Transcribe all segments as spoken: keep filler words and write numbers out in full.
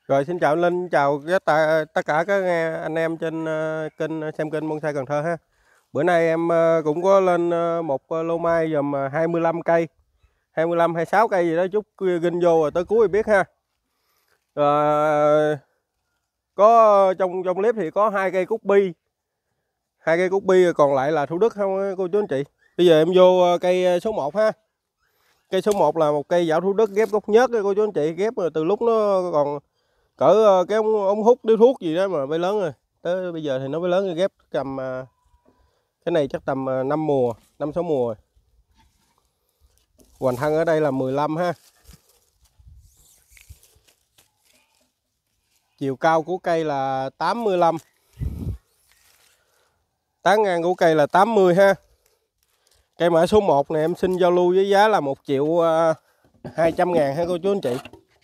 Rồi xin chào anh Linh, chào tất cả tất cả các anh em trên ờ, kênh xem kênh Bonsai Cần Thơ ha. Bữa nay em ờ, cũng có lên ờ, một ờ, lô mai dùm ờ, hai mươi lăm cây, hai mươi lăm hai mươi sáu cây gì đó, chút ginh vô rồi tới cuối thì biết ha. Ờ, có trong trong clip thì có hai cây cúc bi, hai cây cúc bi còn lại là Thủ Đức không cô chú anh chị. Bây giờ em vô ờ, cây số một ha. Cây số một là một cây giảo Thủ Đức ghép gốc nhớt cô chú anh chị, ghép từ lúc nó còn cỡ cái ống, ống hút điếu thuốc gì đó mà bay lớn rồi, tới bây giờ thì nó mới lớn, ghép cầm cái này chắc tầm năm mùa, năm sáu mùa rồi. Hoành thân ở đây là mười lăm ha. Chiều cao của cây là tám mươi lăm, tán ngang của cây là tám mươi ha. Cây mã số một này em xin giao lưu với giá là một triệu hai trăm ngàn ha cô chú anh chị.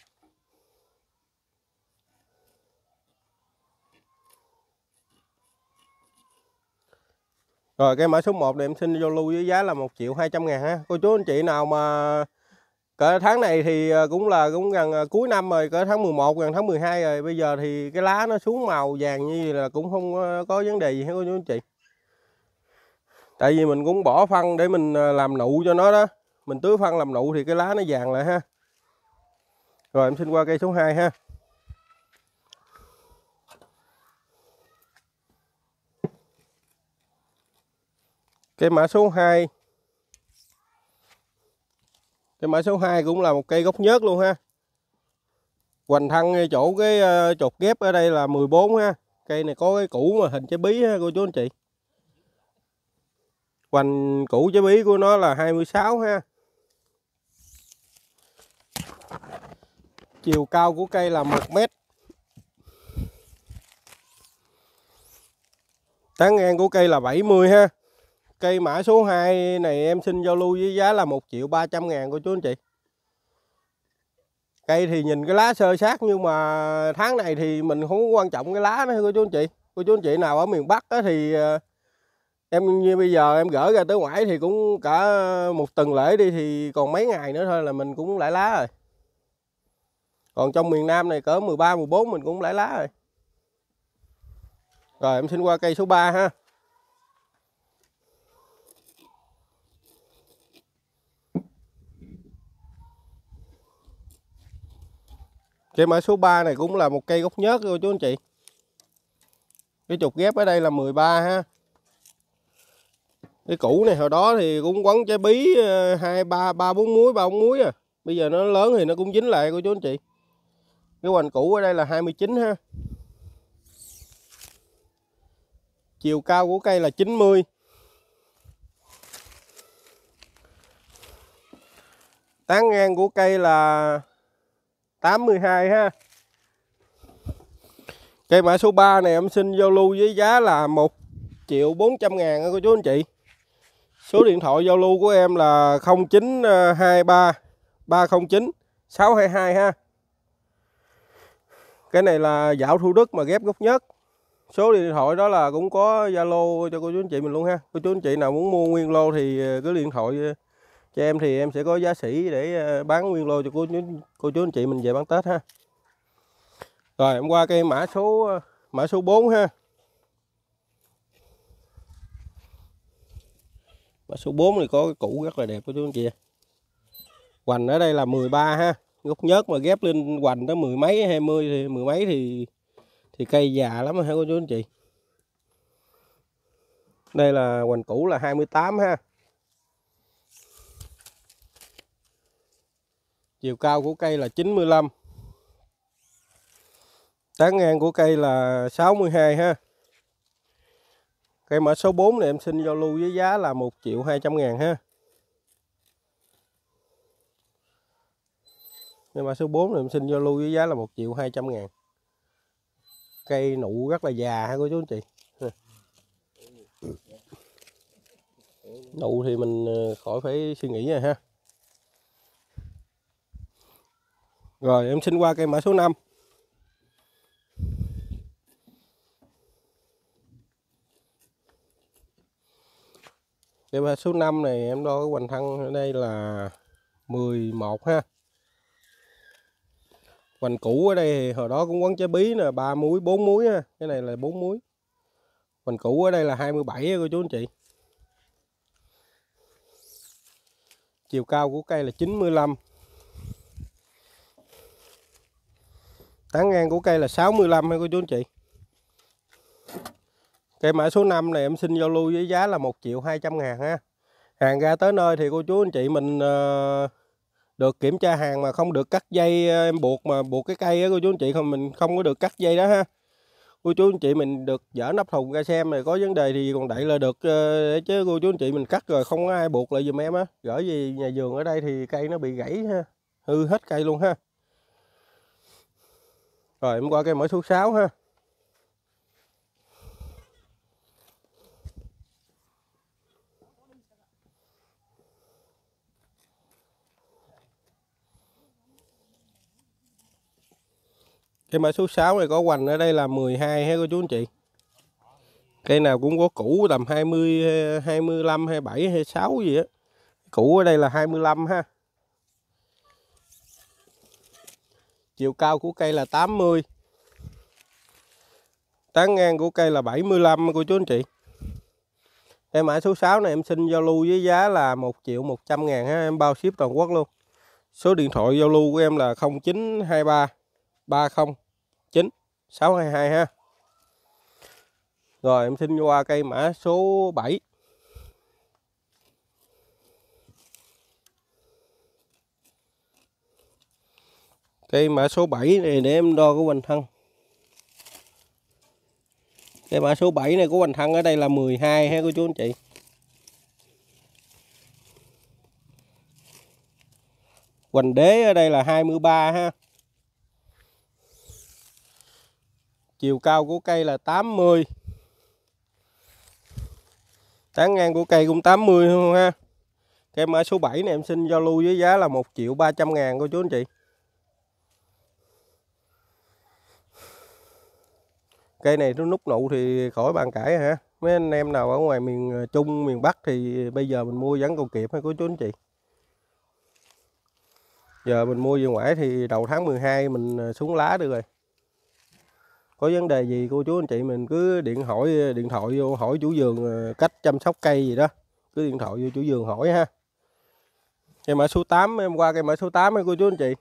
Rồi cây mã số một này em xin giao lưu với giá là một triệu hai trăm ngàn ha. Cô chú anh chị nào mà cỡ tháng này thì cũng là cũng gần cuối năm rồi, cỡ tháng mười một gần tháng mười hai rồi, bây giờ thì cái lá nó xuống màu vàng như vậy là cũng không có vấn đề gì hết cô chú anh chị. Tại vì mình cũng bỏ phân để mình làm nụ cho nó đó, mình tưới phân làm nụ thì cái lá nó vàng lại ha. Rồi em xin qua cây số hai ha. Cây mã số hai. Cây mã số hai cũng là một cây gốc nhớt luôn ha. Hoành thân chỗ cái chột ghép ở đây là mười bốn ha. Cây này có cái củ mà hình trái bí ha cô chú anh chị. Hoành củ trái bí của nó là hai mươi sáu ha. Chiều cao của cây là một mét. Tán ngang của cây là bảy mươi ha. Cây mã số hai này em xin giao lưu với giá là một triệu ba trăm ngàn cô chú anh chị. Cây thì nhìn cái lá sơ sát, nhưng mà tháng này thì mình không có quan trọng cái lá đó cô chú anh chị. Cô chú anh chị nào ở miền Bắc thì em như bây giờ em gỡ ra tới ngoài thì cũng cả một tuần lễ đi, thì còn mấy ngày nữa thôi là mình cũng lãi lá rồi. Còn trong miền Nam này cỡ mười ba mười bốn mình cũng lãi lá rồi. Rồi em xin qua cây số ba ha. Cây mã số ba này cũng là một cây gốc nhớt cô chú anh chị. Cái trục ghép ở đây là mười ba ha. Cái củ này hồi đó thì cũng quấn trái bí hai ba ba bốn muối, ba bốn muối à. Bây giờ nó lớn thì nó cũng dính lại cô chú anh chị. Cái hoành củ ở đây là hai mươi chín ha. Chiều cao của cây là chín mươi. Tán ngang của cây là tám mươi hai ha. Cây mã số ba này em xin giao lưu với giá là một triệu bốn trăm ngàn cô chú anh chị. Số điện thoại giao lưu của em là không chín hai ba ba không chín sáu hai hai ha. Cái này là giảo Thủ Đức mà ghép gốc nhớt. Số điện thoại đó là cũng có Zalo cho cô chú anh chị mình luôn ha. Cô chú anh chị nào muốn mua nguyên lô thì cứ điện thoại cho em, thì em sẽ có giá sỉ để bán nguyên lô cho cô chú, cô chú anh chị mình về bán Tết ha. Rồi em qua cây mã số mã số bốn ha. Mã số bốn thì có cái củ rất là đẹp của chú anh chị. Hoành ở đây là mười ba ha. Gốc nhớt mà ghép lên hoành tới mười mấy hai mươi thì mười mấy thì thì cây già lắm hả cô chú anh chị. Đây là hoành củ là hai mươi tám ha. Chiều cao của cây là chín mươi lăm. Tán ngang của cây là sáu mươi hai ha. Cây mã số bốn này em xin giao lưu với giá là một triệu hai trăm ngàn ha. Cây mã số bốn này em xin giao lưu với giá là một triệu hai trăm ngàn. Cây nụ rất là già ha cô chú anh chị. Nụ thì mình khỏi phải suy nghĩ rồi ha. Rồi em xin qua cây mã số năm. Cây mã số năm này em đo cái hoành thân ở đây là mười một ha. Hoành cũ ở đây thì hồi đó cũng quấn trái bí nè, ba múi, bốn múi ha. Cái này là bốn múi. Hoành cũ ở đây là hai mươi bảy cô chú anh chị. Chiều cao của cây là chín mươi lăm. Tán ngang của cây là sáu mươi lăm ha cô chú anh chị. Cây mã số năm này em xin giao lưu với giá là một triệu hai trăm ngàn ha. Hàng ra tới nơi thì cô chú anh chị mình uh, được kiểm tra hàng mà không được cắt dây em buộc mà buộc cái cây á cô chú anh chị, không mình không có được cắt dây đó ha. Cô chú anh chị mình được dỡ nắp thùng ra xem này có vấn đề thì còn đậy là được, để chứ cô chú anh chị mình cắt rồi không có ai buộc lại giùm em á. Gửi về nhà vườn ở đây thì cây nó bị gãy ha, hư hết cây luôn ha. Rồi em qua cây mã số sáu ha. Cây mã số sáu này có hoành ở đây là mười hai ha cô chú anh chị. Cây nào cũng có củ tầm hai mươi, hai mươi lăm, hai mươi bảy, hai mươi sáu gì á. Củ ở đây là hai mươi lăm ha. Chiều cao của cây là tám mươi. Tán ngang của cây là bảy mươi lăm cô chú anh chị. Cây mã số sáu này em xin giao lưu với giá là một triệu một trăm ngàn ha, em bao ship toàn quốc luôn. Số điện thoại giao lưu của em là không chín hai ba ba không chín sáu hai hai ha. Rồi em xin qua cây mã số bảy. Cây mã số bảy này để em đo cái hoành thân. Cây mã số bảy này của hoành thân ở đây là mười hai ha cô chú anh chị. Hoành đế ở đây là hai mươi ba ha. Chiều cao của cây là tám mươi. Tán ngang của cây cũng tám mươi luôn ha. Cây mã số bảy này em xin giao lưu với giá là một triệu ba trăm ngàn cô chú anh chị. Cây này nó nút nụ thì khỏi bàn cãi hả. Mấy anh em nào ở ngoài miền Trung, miền Bắc thì bây giờ mình mua vẫn còn kịp hay cô chú anh chị. Giờ mình mua về ngoài thì đầu tháng mười hai mình xuống lá được rồi. Có vấn đề gì cô chú anh chị mình cứ điện hỏi điện thoại vô hỏi chủ vườn cách chăm sóc cây gì đó, cứ điện thoại vô chủ vườn hỏi ha. Cây mã số tám em qua cây mã số tám cô chú anh chị.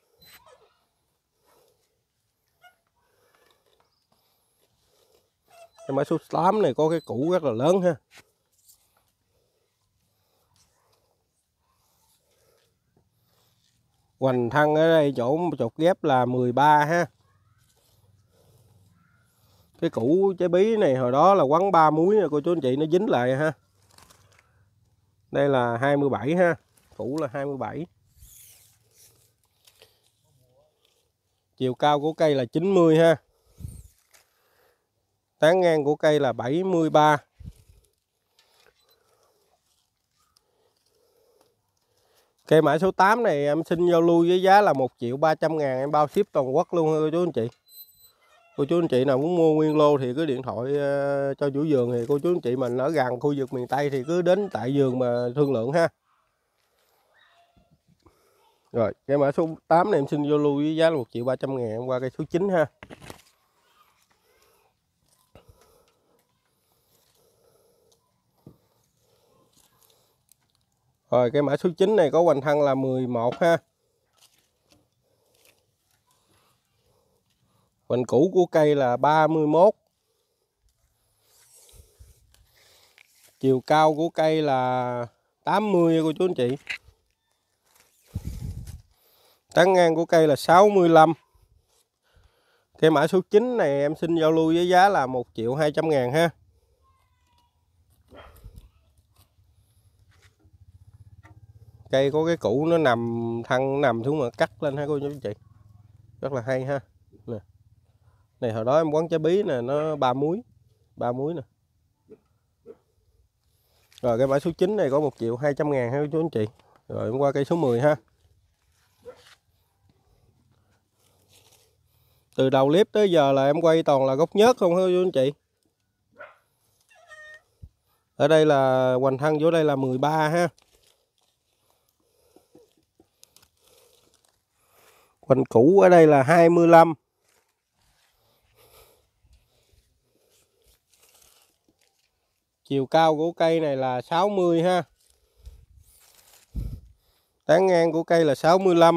Cây mã số tám này có cái củ rất là lớn ha. Hoành thân ở đây chỗ chột ghép là mười ba ha. Cái củ trái bí này hồi đó là quấn ba múi nè cô chú anh chị, nó dính lại ha. Đây là hai mươi bảy ha, củ là hai mươi bảy. Chiều cao của cây là chín mươi ha. Tán ngang của cây là bảy mươi ba. Cây mã số tám này em xin giao lưu với giá là một triệu ba trăm ngàn, em bao ship toàn quốc luôn cô chú anh chị. Cô chú anh chị nào muốn mua nguyên lô thì cứ điện thoại uh, cho chủ vườn, thì cô chú anh chị mình ở gần khu vực miền Tây thì cứ đến tại vườn mà thương lượng ha. Rồi cây mã số tám này em xin giao lưu với giá là một triệu ba trăm ngàn, em qua cây số chín ha. Rồi cây mã số chín này có hoành thân là mười một ha. Hoành cũ của cây là ba mươi mốt. Chiều cao của cây là tám mươi cô chú anh chị. Tán ngang của cây là sáu mươi lăm. Cây mã số chín này em xin giao lưu với giá là một triệu hai trăm ngàn ha. Cây có cái củ nó nằm thân nằm xuống mà cắt lên ha cô chú anh chị. Rất là hay ha. Nè. Này hồi đó em quấn trái bí nè, nó ba múi, ba múi nè. Rồi cái mã số chín này có một triệu hai trăm ngàn ha cô chú anh chị. Rồi em qua cây số mười ha. Từ đầu clip tới giờ là em quay toàn là gốc nhớt không hả cô chú anh chị. Ở đây là hoành thân vô đây là mười ba ha. Hoành cũ ở đây là hai mươi lăm. Chiều cao của cây này là sáu mươi ha. Tán ngang của cây là sáu mươi lăm.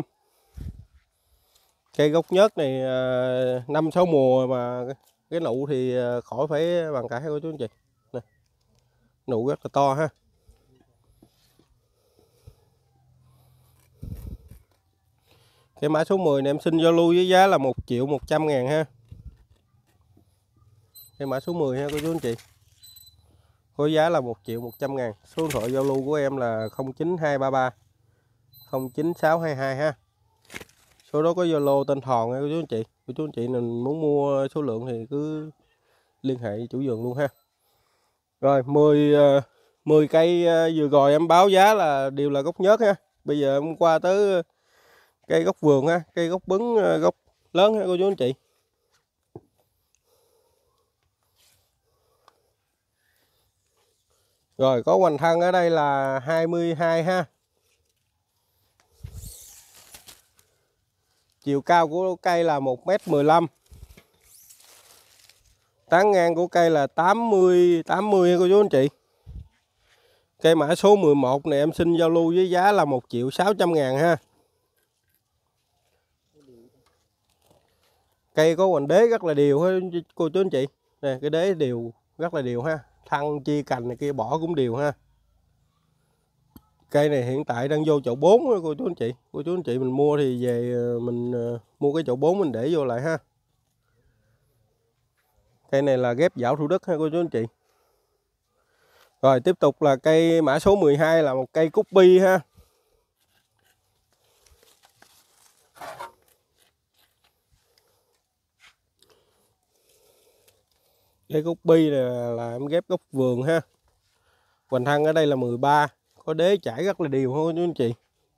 Cây gốc nhớt này năm sáu mùa mà cái nụ thì khỏi phải bàn cãi cô chú anh chị. Nè, nụ rất là to ha. Cái mã số mười này em xin giao lưu với giá là một triệu một trăm ngàn ha. Cái mã số mười ha cô chú anh chị. Có giá là một triệu một trăm ngàn. Số điện thoại giao lưu của em là không chín hai ba ba không chín sáu hai hai ha. Số đó có Zalo tên Thòn nha cô chú anh chị. Cô chú anh chị mình muốn mua số lượng thì cứ liên hệ chủ vườn luôn ha. Rồi mười mười cây vừa rồi em báo giá là đều là gốc nhớt ha. Bây giờ em qua tới cây gốc vườn ha, cây gốc bứng gốc lớn ha cô chú anh chị. Rồi có hoành thân ở đây là hai mươi hai ha. Chiều cao của cây là một mét mười lăm. Tán ngang của cây là tám mươi tám mươi cô chú anh chị. Cây mã số mười một này em xin giao lưu với giá là một triệu sáu trăm ngàn ha. Cây có hoành đế rất là đều ha cô chú anh chị. Nè cái đế đều rất là đều ha. Thân chia cành này kia bỏ cũng đều ha. Cây này hiện tại đang vô chậu bốn cô chú anh chị. Cô chú anh chị mình mua thì về mình mua cái chậu bốn mình để vô lại ha. Cây này là ghép dảo Thủ Đức ha cô chú anh chị. Rồi tiếp tục là cây mã số mười hai là một cây cúc bi ha. Cây cúc bi này là, là em ghép gốc vườn ha. Hoành thân ở đây là mười ba. Có đế chảy rất là đều thôi chú anh chị.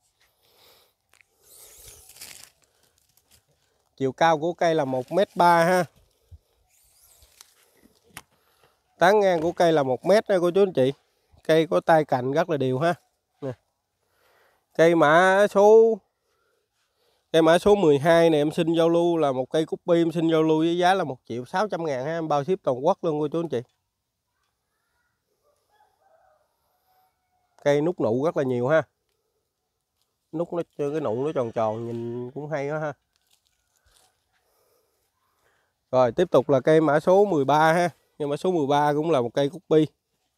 Chiều cao của cây là một mét ba ha. Tán ngang của cây là một mét nha cô chú anh chị. Cây có tay cành rất là đều ha. Nè. Cây mã số Cây mã số mười hai này em xin giao lưu là một cây cúc bi, em xin giao lưu với giá là một triệu sáu trăm ngàn ha, em bao ship toàn quốc luôn cô chú anh chị. Cây nút nụ rất là nhiều ha. Nút nó cái nụ nó tròn tròn nhìn cũng hay đó ha. Rồi tiếp tục là cây mã số mười ba ha. Cây mã số mười ba cũng là một cây cúc bi.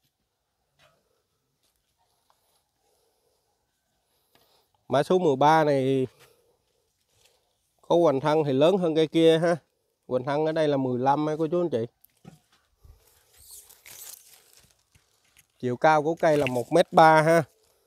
Mã số mười ba này có hoành thân thì lớn hơn cây kia ha. Hoành thân ở đây là mười lăm ha cô chú anh chị. Chiều cao của cây là một mét ba ha.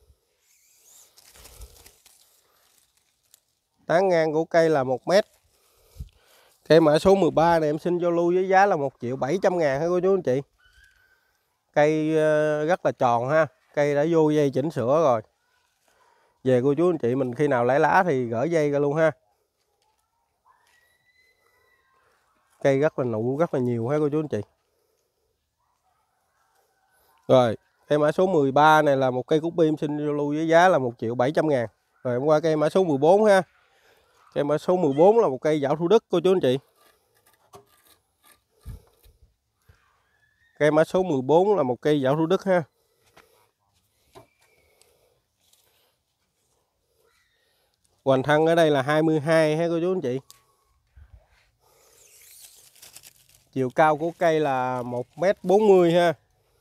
Tán ngang của cây là một mét. Cây mã số mười ba này em xin giao lưu với giá là một triệu bảy trăm ngàn ha cô chú anh chị. Cây rất là tròn ha. Cây đã vô dây chỉnh sửa rồi. Về cô chú anh chị mình khi nào lấy lá thì gỡ dây ra luôn ha. Cây rất là nụ rất là nhiều ha cô chú anh chị. Rồi cây mã số mười ba này là một cây cúc bi em xin giao lưu với giá là một triệu bảy trăm ngàn. Rồi em qua cây mã số mười bốn ha. Cây mã số mười bốn là một cây dảo Thủ Đức cô chú anh chị. Cây mã số mười bốn là một cây dảo Thủ Đức ha. Hoành thân ở đây là hai mươi hai ha cô chú anh chị. Chiều cao của cây là một mét bốn mươi ha.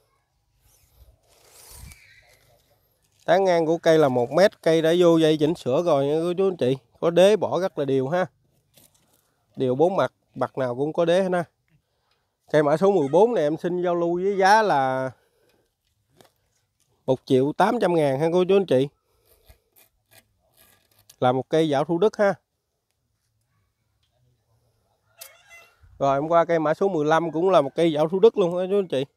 Tán ngang của cây là một mét. Cây đã vô dây chỉnh sửa rồi nha cô chú anh chị. Có đế bỏ rất là đều ha. Đều bốn mặt, mặt nào cũng có đế hết ha. Cây mã số mười bốn này em xin giao lưu với giá là một triệu tám trăm ngàn ha cô chú anh chị. Là một cây dảo Thủ Đức ha. Rồi em qua cây mã số mười lăm cũng là một cây dảo Thủ Đức luôn ha chú anh chị.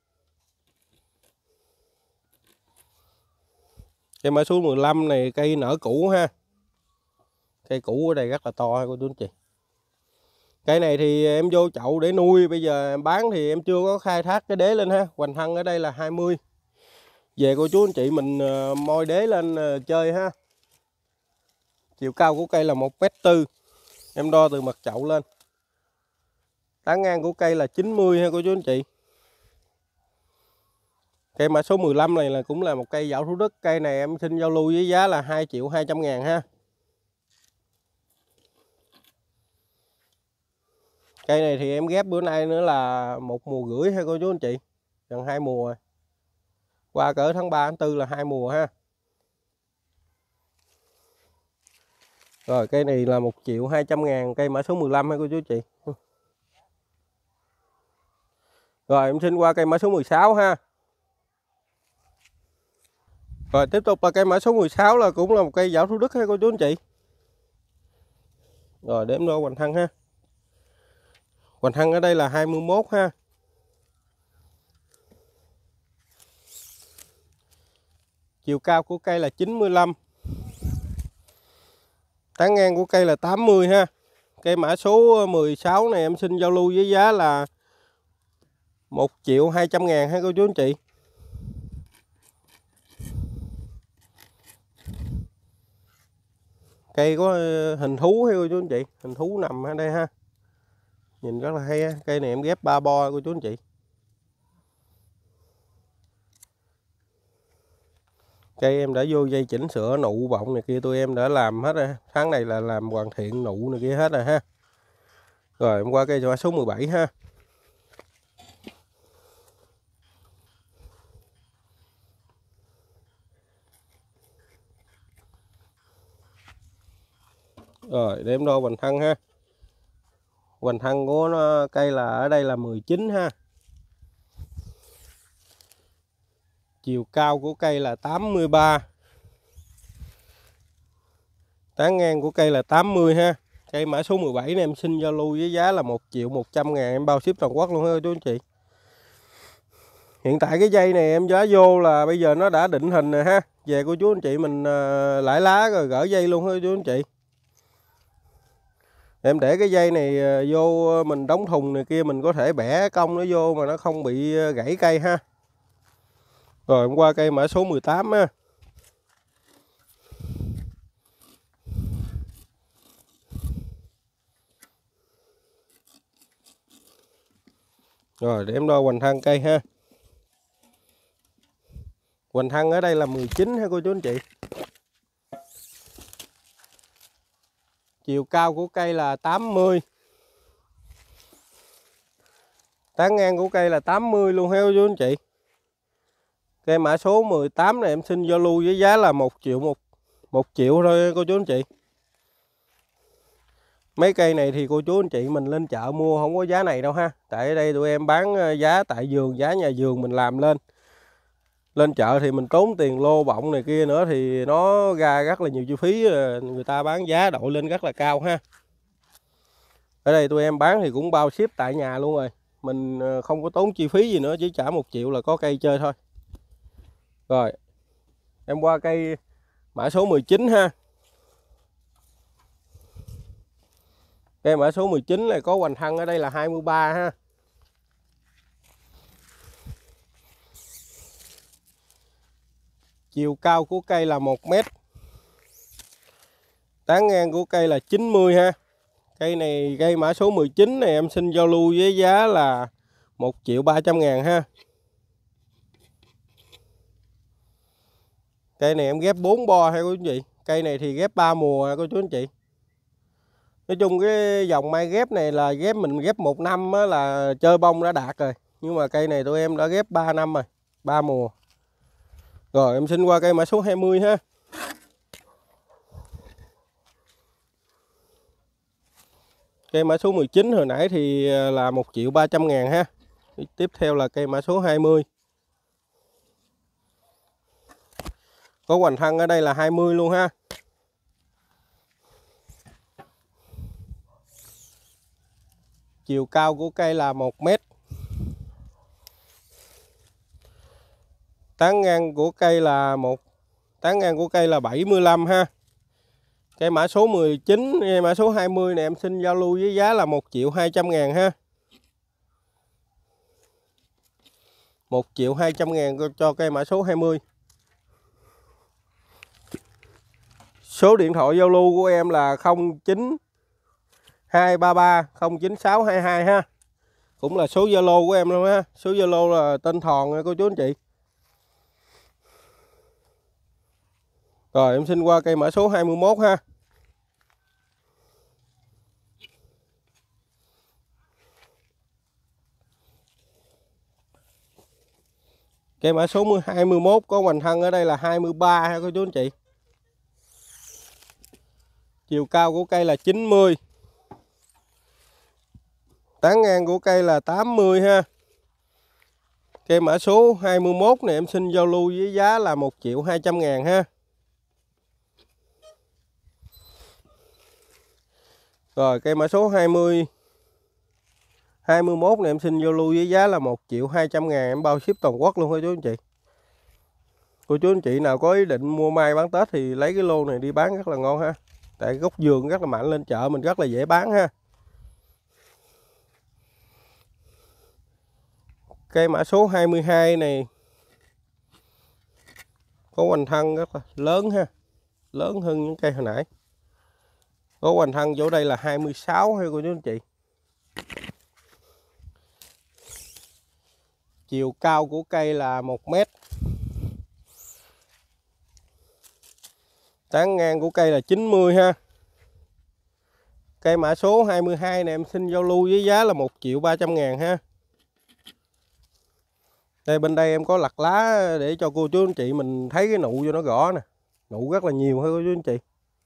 Cây mã số mười lăm này cây nở cũ ha. Cây cũ ở đây rất là to ha cô chú anh chị. Cây này thì em vô chậu để nuôi, bây giờ em bán thì em chưa có khai thác cái đế lên ha. Hoành thân ở đây là hai mươi. Về cô chú anh chị mình moi đế lên chơi ha. Chiều cao của cây là một mét tư. Em đo từ mặt chậu lên. Tán ngang của cây là chín mươi ha cô chú anh chị. Cây mã số mười lăm này là cũng là một cây giảo Thủ Đức. Cây này em xin giao lưu với giá là hai triệu hai trăm ngàn ha. Cây này thì em ghép bữa nay nữa là một mùa rưỡi ha cô chú anh chị. Gần hai mùa rồi. Qua cỡ tháng ba tháng tư là hai mùa ha. Rồi cây này là một triệu hai trăm ngàn, cây mã số mười lăm ha cô chú anh chị. Rồi em xin qua cây mã số mười sáu ha. Rồi tiếp tục là cây mã số mười sáu là cũng là một cây giảo Thủ Đức ha cô chú anh chị. Rồi để em đo hoành thân ha. Hoành thân ở đây là hai mươi mốt ha. Chiều cao của cây là chín mươi lăm. Tán ngang của cây là tám mươi ha. Cây mã số mười sáu này em xin giao lưu với giá là một triệu hai trăm ngàn ha cô chú anh chị. Cây có hình thú hay cô chú anh chị, hình thú nằm ở đây ha. Nhìn rất là hay ha. Cây này em ghép ba bo cô chú anh chị. Cây em đã vô dây chỉnh sửa nụ bọng này kia tụi em đã làm hết rồi. Tháng này là làm hoàn thiện nụ này kia hết rồi ha. Rồi em qua cây mã số mười bảy ha. Rồi để em đo hoành thân ha. Hoành thân của nó, cây là ở đây là mười chín ha. Chiều cao của cây là tám mươi ba. Tán ngang của cây là tám mươi ha. Cây mã số mười bảy này em xin giao lưu với giá là một triệu một trăm ngàn, em bao ship toàn quốc luôn ha chú anh chị. Hiện tại cái dây này em giá vô là bây giờ nó đã định hình rồi ha. Về cô chú anh chị mình lãi lá rồi gỡ dây luôn ha chú anh chị. Em để cái dây này vô mình đóng thùng này kia, mình có thể bẻ cong nó vô mà nó không bị gãy cây ha. Rồi em qua cây mã số mười tám ha. Rồi để em đo hoành thân cây ha. Hoành thân ở đây là mười chín ha cô chú anh chị. Chiều cao của cây là tám mươi. Tán ngang của cây là tám mươi luôn ha cô chú anh chị. Cây mã số mười tám này em xin giao lưu với giá là một triệu một một triệu thôi cô chú anh chị. Mấy cây này thì cô chú anh chị mình lên chợ mua không có giá này đâu ha. Tại ở đây tụi em bán giá tại vườn, giá nhà vườn mình làm lên. Lên chợ thì mình tốn tiền lô bọng này kia nữa thì nó ra rất là nhiều chi phí, người ta bán giá đội lên rất là cao ha. Ở đây tụi em bán thì cũng bao ship tại nhà luôn rồi. Mình không có tốn chi phí gì nữa, chỉ trả một triệu là có cây chơi thôi. Rồi em qua cây mã số mười chín ha. Cây mã số mười chín này có hoành thân ở đây là hai mươi ba ha. Chiều cao của cây là một mét. Tán ngang của cây là chín mươi ha. Cây này cây mã số mười chín này em xin giao lưu với giá là một triệu ba trăm ngàn ha. Cây này em ghép bốn bo hay cô chú anh chị. Cây này thì ghép ba mùa cô chú anh chị. Nói chung cái dòng mai ghép này là ghép mình ghép một năm là chơi bông đã đạt rồi. Nhưng mà cây này tụi em đã ghép ba năm rồi, ba mùa. Rồi em xin qua cây mã số hai mươi ha. Cây mã số mười chín hồi nãy thì là một triệu ba trăm ngàn ha. Tiếp theo là cây mã số hai mươi. Có hoành thân ở đây là hai mươi luôn ha. Chiều cao của cây là một mét. Tán ngang của cây là một tán ngang của cây là bảy mươi lăm ha. Cây mã số mười chín, cây mã số hai mươi này em xin giao lưu với giá là một triệu hai trăm ngàn ha. một triệu hai trăm ngàn cho cây mã số hai mươi. Số điện thoại giao lưu của em là không chín hai ba ba không chín sáu hai hai ha. Cũng là số Zalo của em luôn ha. Số Zalo là tên Thòn nha cô chú anh chị. Rồi em xin qua cây mã số hai mươi mốt ha. Cây mã số hai mươi mốt có hoành thân ở đây là hai mươi ba ha cô chú anh chị. Chiều cao của cây là chín mươi. Tán ngang của cây là tám mươi ha. Cây mã số hai mươi mốt này em xin giao lưu với giá là một triệu hai trăm ngàn ha. Rồi cây mã số hai mươi hai mươi mốt này em xin giao lưu với giá là một triệu hai trăm ngàn, em bao ship toàn quốc luôn cô chú anh chị. Cô chú anh chị nào có ý định mua mai bán Tết thì lấy cái lô này đi bán rất là ngon ha. Tại gốc vườn rất là mạnh, lên chợ mình rất là dễ bán ha. Cây mã số hai mươi hai này có hoành thân rất là lớn ha. Lớn hơn những cây hồi nãy. Có hoành thân chỗ đây là hai mươi sáu ha cô chú anh chị. Chiều cao của cây là một mét. Tán ngang của cây là chín mươi ha. Cây mã số hai mươi hai này em xin giao lưu với giá là một triệu ba trăm ngàn ha. Đây bên đây em có lặt lá để cho cô chú anh chị mình thấy cái nụ cho nó rõ nè. Nụ rất là nhiều ha cô chú anh chị.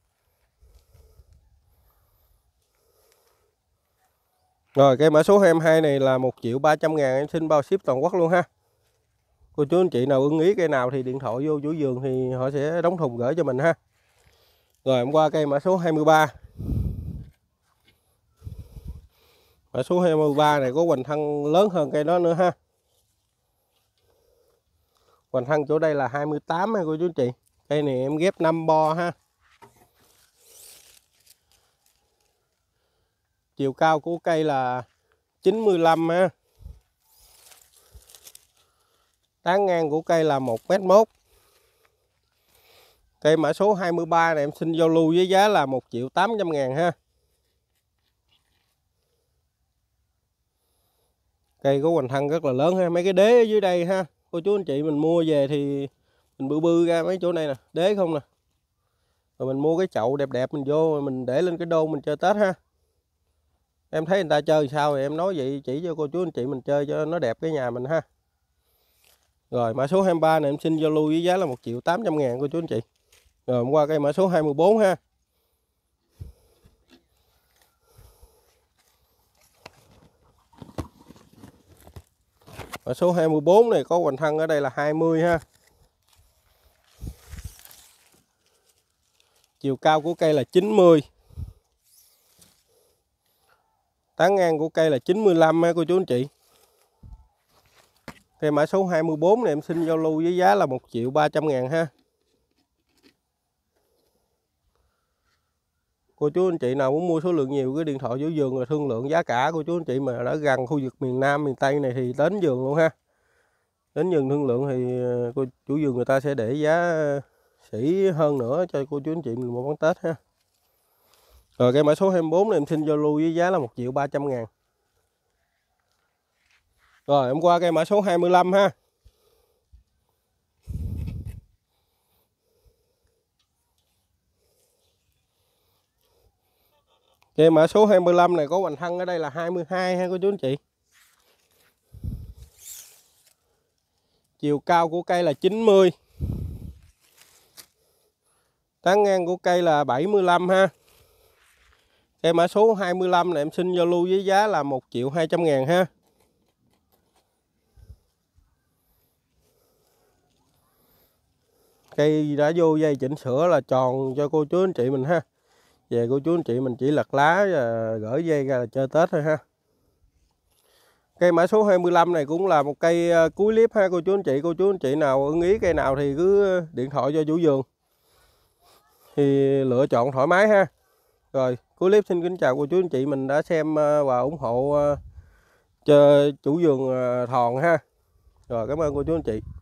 Rồi cây mã số hai mươi hai này là một triệu ba trăm ngàn, em xin bao ship toàn quốc luôn ha. Cô chú anh chị nào ưng ý cây nào thì điện thoại vô chủ vườn thì họ sẽ đóng thùng gửi cho mình ha. Rồi em qua cây mã số hai mươi ba. Mã số hai mươi ba này có hoành thân lớn hơn cây đó nữa ha. Hoành thân chỗ đây là hai mươi tám ha cô chú anh chị. Cây này em ghép năm bo ha. Chiều cao của cây là chín mươi lăm ha. Tán ngang của cây là một mét một. Cây mã số hai mươi ba này em xin giao lưu với giá là một triệu tám trăm ngàn ha. Cây có hoành thân rất là lớn ha. Mấy cái đế ở dưới đây ha. Cô chú anh chị mình mua về thì mình bự bư ra mấy chỗ này nè. Đế không nè. Rồi mình mua cái chậu đẹp đẹp mình vô mình để lên cái đôn mình chơi Tết ha. Em thấy người ta chơi sao thì em nói vậy, chỉ cho cô chú anh chị mình chơi cho nó đẹp cái nhà mình ha. Rồi mã số hai mươi ba này em xin giao lưu với giá là một triệu tám trăm ngàn cô chú anh chị. Rồi hôm qua cây mã số hai mươi bốn ha. Mã số hai mươi bốn này có hoành thân ở đây là hai mươi ha. Chiều cao của cây là chín mươi. Tán ngang của cây là chín mươi lăm ha cô chú anh chị. Cây mã số hai mươi bốn này em xin giao lưu với giá là một triệu ba trăm ngàn ha. Cô chú anh chị nào muốn mua số lượng nhiều cái điện thoại chủ vườn rồi thương lượng giá cả. Cô chú anh chị mà đã gần khu vực miền Nam miền Tây này thì đến vườn luôn ha. Đến vườn thương lượng thì cô chủ vườn người ta sẽ để giá sỉ hơn nữa cho cô chú anh chị mình mua bán Tết ha. Rồi cây mã số hai mươi bốn này em xin giao lưu với giá là một triệu ba trăm ngàn. Rồi em qua cây mã số hai mươi lăm ha. Cây mã số hai mươi lăm này có hoành thân ở đây là hai mươi hai ha cô chú anh chị. Chiều cao của cây là chín mươi. Tán ngang của cây là bảy mươi lăm ha. Cây mã số hai mươi lăm này em xin giao lưu với giá là một triệu hai trăm ngàn ha. Cây đã vô dây chỉnh sửa là tròn cho cô chú anh chị mình ha. Về cô chú anh chị mình chỉ lặt lá và gửi dây ra là chơi Tết thôi ha. Cây mã số hai mươi lăm này cũng là một cây cuối clip ha cô chú anh chị. Cô chú anh chị nào ưng ý cây nào thì cứ điện thoại cho chủ vườn thì lựa chọn thoải mái ha. Rồi cuối clip xin kính chào cô chú anh chị mình đã xem và ủng hộ cho chủ vườn Thòn ha. Rồi cảm ơn cô chú anh chị.